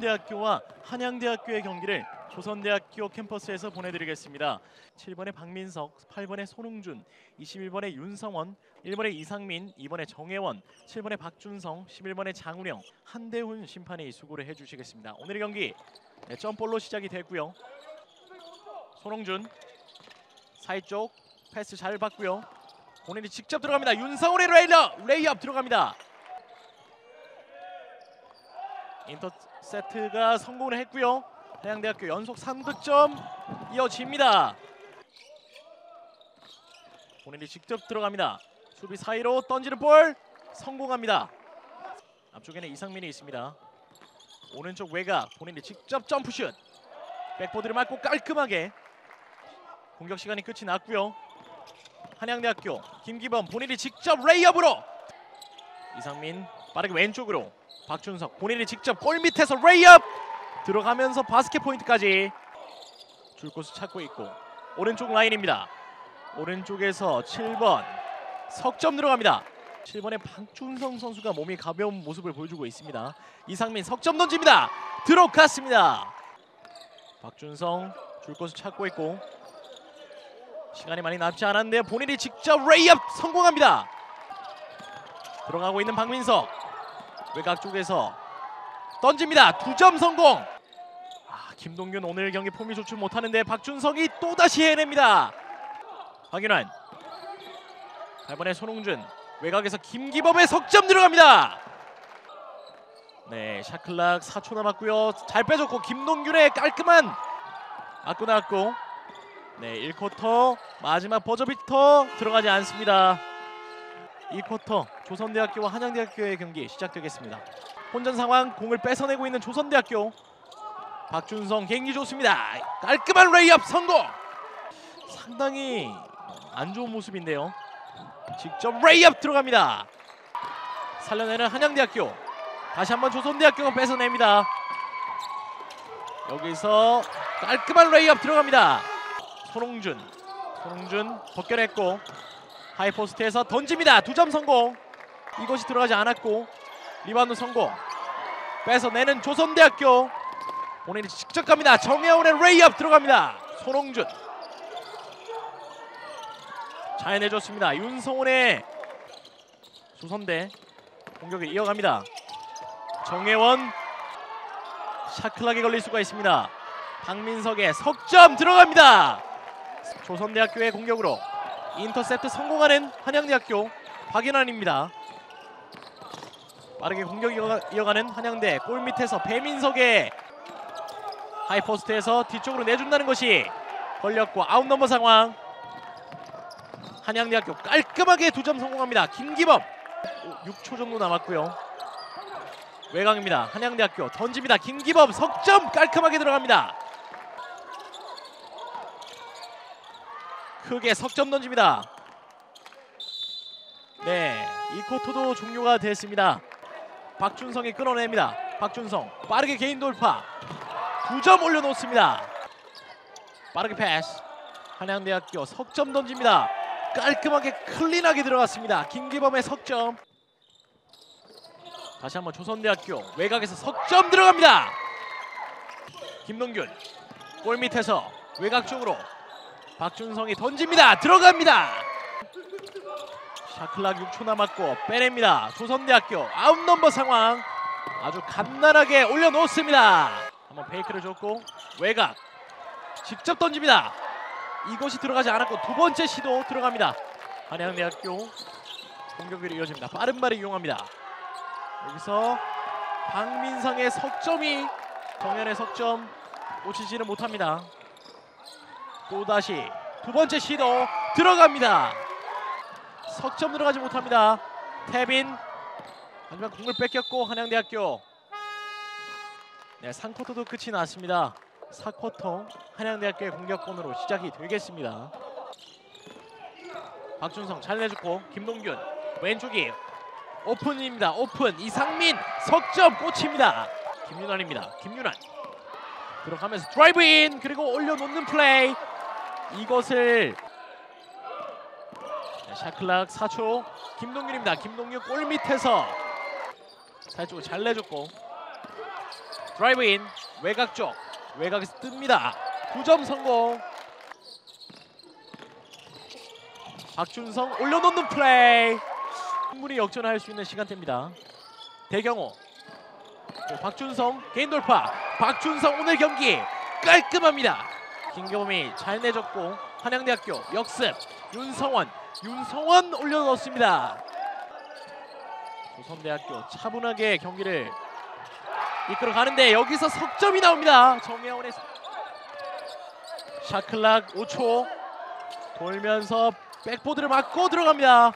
조선대학교와 한양대학교의 경기를 조선대학교 캠퍼스에서 보내드리겠습니다. 7번의 박민석, 8번의 손흥준, 21번의 윤성원, 1번의 이상민, 2번의 정혜원, 7번의 박준성, 11번의 장운영, 한대훈 심판이 수고를 해주시겠습니다. 오늘의 경기 점볼로 시작이 됐고요. 손흥준 사이 쪽 패스 잘 받고요. 본인이 직접 들어갑니다. 윤성원의 레이업 들어갑니다. 인터셉트가 성공을 했고요. 한양대학교 연속 3득점 이어집니다. 본인이 직접 들어갑니다. 수비 사이로 던지는 볼 성공합니다. 앞쪽에는 이상민이 있습니다. 오른쪽 외곽 본인이 직접 점프슛. 백보드를 맞고 깔끔하게 공격 시간이 끝이 났고요. 한양대학교 김기범 본인이 직접 레이업으로 이상민 빠르게 왼쪽으로 박준석 본인이 직접 골 밑에서 레이업 들어가면서 바스켓 포인트까지 줄 곳을 찾고 있고 오른쪽 라인입니다. 오른쪽에서 7번 석점 들어갑니다. 7번의 박준성 선수가 몸이 가벼운 모습을 보여주고 있습니다. 이상민 석점 던집니다. 들어갔습니다. 박준성 줄 곳을 찾고 있고 시간이 많이 남지 않았는데 본인이 직접 레이업 성공합니다. 들어가고 있는 박민석 외곽 쪽에서 던집니다. 2점 성공. 김동균 오늘 경기 폼이 좋지 못하는데 박준성이 또다시 해냅니다. 박윤환 8번의 손흥준 외곽에서 김기범의 석점 들어갑니다. 네, 샤클락 4초 남았고요. 잘 빼줬고 김동균의 깔끔한 맞고 나왔고 네, 1쿼터 마지막 버저비터 들어가지 않습니다. 2쿼터 조선대학교와 한양대학교의 경기 시작되겠습니다. 혼전 상황 공을 뺏어내고 있는 조선대학교 박준성 개인기 좋습니다. 깔끔한 레이업 성공. 상당히 안 좋은 모습인데요. 직접 레이업 들어갑니다. 살려내는 한양대학교 다시 한번 조선대학교가 뺏어냅니다. 여기서 깔끔한 레이업 들어갑니다. 손흥준 벗겨냈고 하이포스트에서 던집니다. 2점 성공. 이것이 들어가지 않았고 리바운드 성공. 뺏어내는 조선대학교 본인이 직접 갑니다. 정혜원의 레이업 들어갑니다. 손흥준 잘 내줬습니다. 윤성원의 조선대 공격을 이어갑니다. 정혜원 샤클락에 걸릴 수가 있습니다. 박민석의 석점 들어갑니다. 조선대학교의 공격으로 인터셉트 성공하는 한양대학교 박윤환입니다. 빠르게 공격 이어가는 한양대 골 밑에서 배민석의 하이포스트에서 뒤쪽으로 내준다는 것이 걸렸고 아웃 넘버 상황. 한양대학교 깔끔하게 2점 성공합니다. 김기범 6초 정도 남았고요. 외곽입니다. 한양대학교 던집니다. 김기범 석점 깔끔하게 들어갑니다. 크게 석점 던집니다. 네, 이 쿼터도 종료가 됐습니다. 박준성이 끊어냅니다. 박준성 빠르게 개인 돌파 2점 올려놓습니다. 빠르게 패스 한양대학교 석점 던집니다. 깔끔하게 클린하게 들어갔습니다. 김기범의 석점. 다시 한번 조선대학교 외곽에서 석점 들어갑니다. 김동균 골 밑에서 외곽 쪽으로 박준성이 던집니다. 들어갑니다. 샤클락 6초 남았고 빼냅니다. 조선대학교 아웃 넘버 상황 아주 간단하게 올려놓습니다. 한번 페이크를 줬고 외곽 직접 던집니다. 이것이 들어가지 않았고 2번째 시도 들어갑니다. 한양대학교 공격으로 이어집니다. 빠른 발을 이용합니다. 여기서 박민상의 석점이 정현의 석점 놓치지는 못합니다. 또다시 2번째 시도 들어갑니다. 석점 들어가지 못합니다. 태빈 하지만 공을 뺏겼고 한양대학교 네, 3쿼터도 끝이 났습니다. 4쿼터 한양대학교의 공격권으로 시작이 되겠습니다. 박준성 잘 내줬고 김동균 왼쪽이 오픈입니다. 오픈 이상민 석점 꽂힙니다. 김윤환입니다. 김윤환 들어가면서 드라이브인 그리고 올려놓는 플레이 이것을 샤클락 4초 김동균입니다. 김동균 골 밑에서 살쪽으로 잘 내줬고 드라이브인 외곽 쪽 외곽에서 뜹니다. 9점 성공. 박준성 올려놓는 플레이. 충분히 역전할 수 있는 시간대입니다. 대경호 박준성 개인 돌파. 박준성 오늘 경기 깔끔합니다. 김경범이 잘 내줬고 한양대학교 역습. 윤성원 올려넣습니다. 조선대학교 차분하게 경기를 이끌어가는데 여기서 석점이 나옵니다. 정혜원의 샤클락 5초 돌면서 백보드를 맞고 들어갑니다.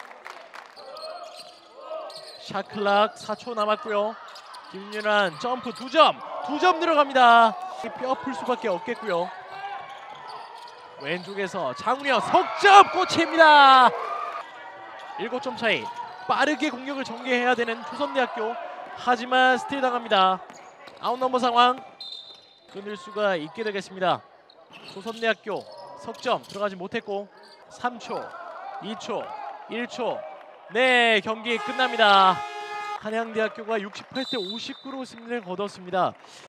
샤클락 4초 남았고요. 김윤환 점프 2점 들어갑니다. 뼈 풀 수밖에 없겠고요. 왼쪽에서 장우혁 석점 꽂힙니다. 7점 차이. 빠르게 공격을 전개해야 되는 조선대학교. 하지만 스틸 당합니다. 아웃 넘버 상황 끊을 수가 있게 되겠습니다. 조선대학교 석점 들어가지 못했고 3초, 2초, 1초. 네, 경기 끝납니다. 한양대학교가 68대 59로 승리를 거뒀습니다.